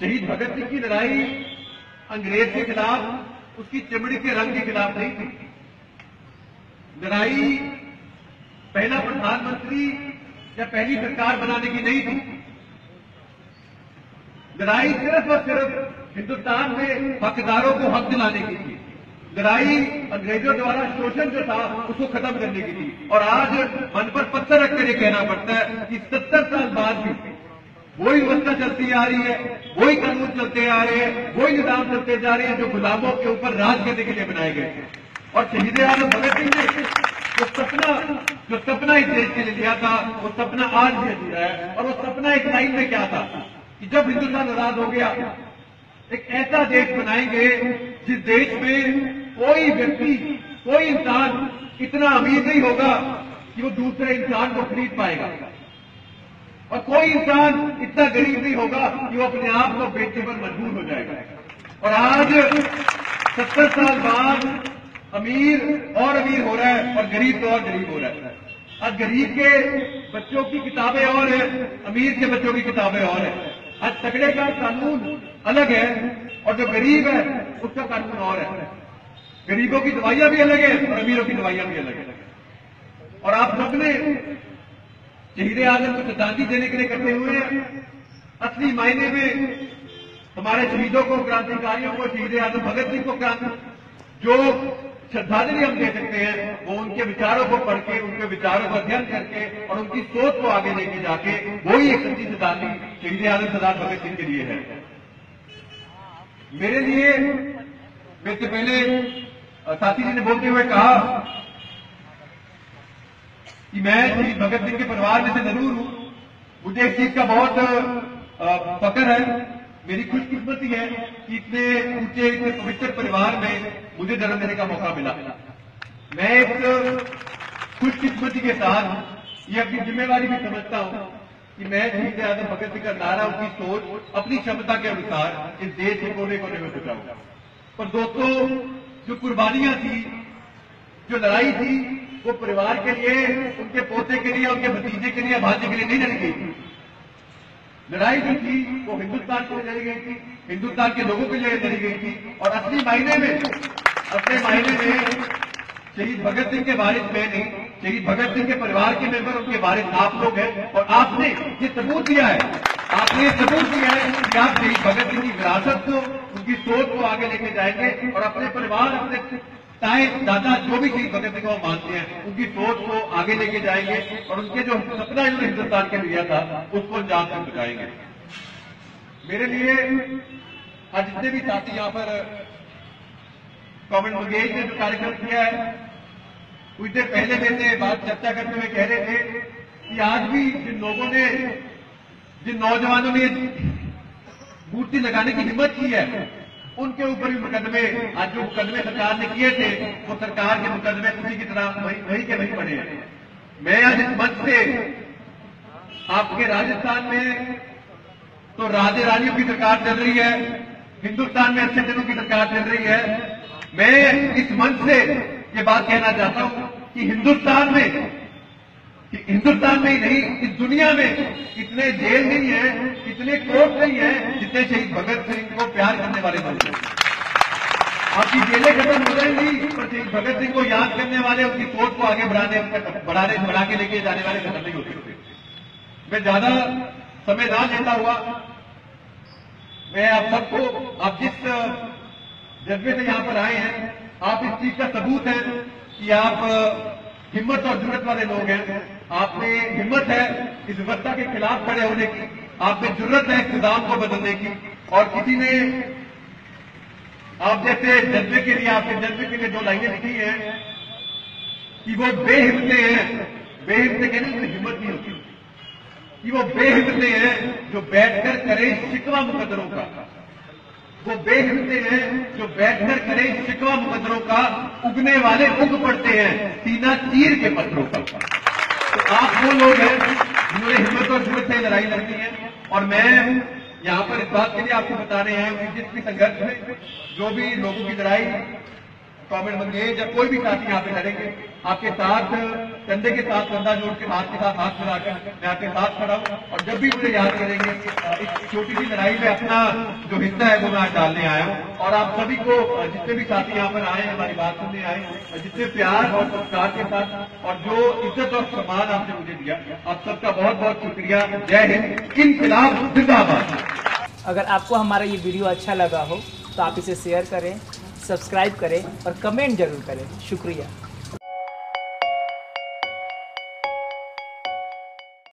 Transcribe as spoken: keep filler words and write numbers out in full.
शहीद भगत सिंह की लड़ाई अंग्रेज के खिलाफ, उसकी चमड़ी के रंग के खिलाफ नहीं थी। लड़ाई पहला प्रधानमंत्री या पहली सरकार बनाने की नहीं थी। लड़ाई सिर्फ और सिर्फ हिंदुस्तान में हकदारों को हक दिलाने की थी। लड़ाई अंग्रेजों द्वारा शोषण जो था उसको खत्म करने की थी। और आज मन पर पत्थर रखकर ये कहना पड़ता है कि सत्तर साल बाद भी वही व्यवस्था चलती आ रही है, वही कानून चलते आ रहे हैं, वही निजाम चलते जा रहे हैं जो गुलामों के ऊपर राज करने के लिए बनाए गए थे। और शहीद आजम भगत सिंह ने जो सपना जो सपना इस देश के लिए लिया था वो सपना आज भी अधूरा है। और वो सपना एक लाइन में क्या था कि जब हिंदुस्तान आजाद हो गया, एक ऐसा देश बनाएंगे जिस देश में कोई व्यक्ति, कोई इंसान इतना अमीर नहीं होगा कि वो दूसरे इंसान को खरीद पाएगा, और कोई इंसान इतना गरीब नहीं होगा कि वो अपने आप को बेचने पर मजबूर हो जाएगा। और आज सत्तर साल बाद अमीर और अमीर हो रहा है और गरीब तो और गरीब हो रहा है। आज गरीब के बच्चों की किताबें और है, अमीर के बच्चों की किताबें और है। आज तगड़े का कानून अलग है और जो गरीब है उसका कानून और है। गरीबों की दवाइयां भी अलग है और अमीरों की दवाइयां भी अलग है। और आप सबने शहीद आजम को श्रद्धांजलि देने के लिए करते हुए असली मायने में हमारे शहीदों को, क्रांतिकारियों को, शहीद आजम भगत सिंह को क्रांति जो श्रद्धांजलि हम दे सकते हैं वो उनके विचारों को पढ़ के, उनके विचारों को अध्ययन करके और उनकी सोच को आगे लेके जाके वही एक सच्ची श्रद्धांजलि शहीद आजम सरदार भगत सिंह के लिए है। मेरे लिए, मेरे से पहले साथी जी ने बोलते हुए कहा कि मैं शहीद भगत सिंह के परिवार में से जरूर हूं। मुझे इस चीज का बहुत फख्र है, मेरी खुशकिस्मती है कि इतने ऊंचे, इतने पवित्र परिवार में मुझे जन्म देने का मौका मिला। मैं इस खुशकिस्मती के साथ ये अपनी जिम्मेवारी भी समझता हूं कि मैं शहीद आजम भगत सिंह का नारा, उनकी सोच अपनी क्षमता के अनुसार इस देश के कोने कोने में पहुंचाऊंगा। पर दोस्तों, जो कुर्बानियां थी, जो लड़ाई थी, वो परिवार के लिए, उनके पोते के लिए, उनके भतीजे के लिए, भांजे के लिए नहीं लड़ी गई थी। लड़ाई जो थी वो हिंदुस्तान के लिए लड़ी गई थी, हिंदुस्तान के लोगों के लिए लड़ी गई थी। और असली मायने में, असली मायने में शहीद भगत सिंह के वारिस मैं नहीं, शहीद भगत सिंह के परिवार के मेंबर, उनके वारिस आप लोग हैं। और आपने ये सबूत दिया है, आपने ये सबूत दिया है कि आप शहीद भगत सिंह की विरासत को, उनकी सोच को आगे लेके जाएंगे और अपने परिवार, अपने ताए दादा जो भी शहीद भगत सिंह को मानते हैं उनकी सोच को आगे लेके जाएंगे और उनके जो सपना इन्होंने हिंदुस्तान के लिया था उसको अंजाम तक पहुंचाएंगे। मेरे लिए आज जितने भी साथी यहाँ पर कॉमेंट मंगेज ने जो कार्यक्रम किया है, कुछ देर पहले मेरे बात चर्चा करते हुए कह रहे थे कि आज भी जिन लोगों ने, जिन नौजवानों ने मूर्ति लगाने की हिम्मत की है उनके ऊपर भी मुकदमे, आज जो मुकदमे सरकार ने किए थे वो सरकार के मुकदमे उसी की तरह वही वही के वही पड़े हैं। मैं आज इस मंच से आपके राजस्थान में तो राजे रानियों की सरकार चल रही है, हिंदुस्तान में अच्छे दिनों की सरकार चल रही है। मैं इस मंच से ये बात कहना चाहता हूं कि हिंदुस्तान में, कि हिंदुस्तान में ही नहीं इस दुनिया में इतने जेल नहीं है, इतने कोर्ट नहीं है जितने शहीद भगत सिंह को प्यार करने वाले लोग हैं। आपकी जेलें खत्म हो जाएंगी पर शहीद भगत सिंह को याद करने वाले, उनकी सोच को आगे बढ़ाने बढ़ाने बढ़ा के लेके जाने वाले खत्म नहीं हो सकते। मैं ज्यादा समय ना लेता हुआ मैं आप सबको, आप जिस जज्बे से यहाँ पर आए हैं, आप इस चीज का सबूत है कि आप हिम्मत और जुर्रत वाले लोग हैं। आप में हिम्मत है इस व्यवस्था के खिलाफ खड़े होने की, आप में जुर्रत है इस निजाम को बदलने की। और किसी ने आप जैसे जज्बे के लिए, आपके जज्बे के लिए दो लाइनें लिखी हैं कि वो बेहिम्मते हैं, बेहिम्मते कहने में हिम्मत नहीं होती, कि वो बेहिम्मते हैं जो बैठकर करें शिकवा मुकद्दरों का, वो बेहिम्मते हैं जो बैठकर करें शिकवा मुकद्दरों का, उगने वाले उग पड़ते हैं सीना चीर के पत्थरों का। तो आप वो लोग हैं जिन्होंने हिम्मत और जुर्रत से लड़ाई लड़नी है। और मैं यहाँ पर इस बात के लिए आपको बता रहे हैं कि जिस भी संघर्ष में जो भी लोगों की लड़ाई कमेंट मंगेज या कोई भी साथी यहाँ पे लड़ेंगे, आपके साथ कंधे के साथ कंधा जोड़ के हाथ के साथ हाथ मिलाकर मैं आपके साथ खड़ा हूँ। और जब भी मुझे याद करेंगे, इस छोटी सी लड़ाई में अपना जो हिस्सा है वो मैं आज डालने आया हूँ। और आप सभी को, जितने भी साथी यहाँ पर आए, हमारी बात सुनने आए, जितने प्यार और संस्कार के साथ और जो इज्जत और सम्मान आपने मुझे दिया, आप सबका बहुत बहुत शुक्रिया। जय हिंद, इनकलाब जिंदाबाद। अगर आपको हमारा ये वीडियो अच्छा लगा हो तो आप इसे शेयर करें, सब्सक्राइब करें और कमेंट जरूर करें। शुक्रिया।